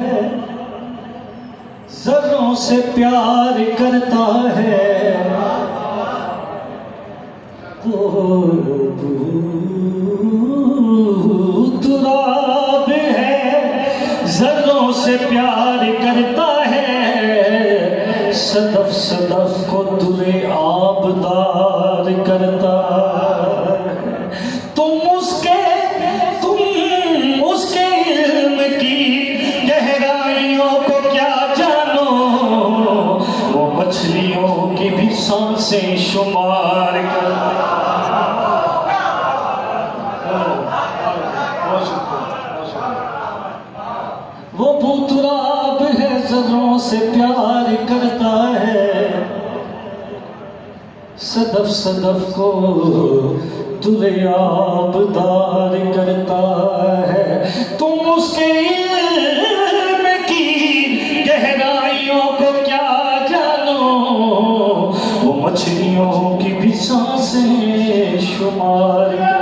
जर्रों से प्यार करता है, तुराब है, जर्रों से प्यार करता है, सदफ सदफ को दुरे आबदार करता है। तुम उसके इल्म की गहराइयों को क्या जानो, वो मछलियों की भी सांसें शुमार करता है। वो भूतराब है, जर्रों से प्यार करता है, सदफ सदफ को दुरियाबदार करता है। तुम उसके इल्म की गहराइयों को क्या जानो, वो मछलियों की भी सांसें शुमार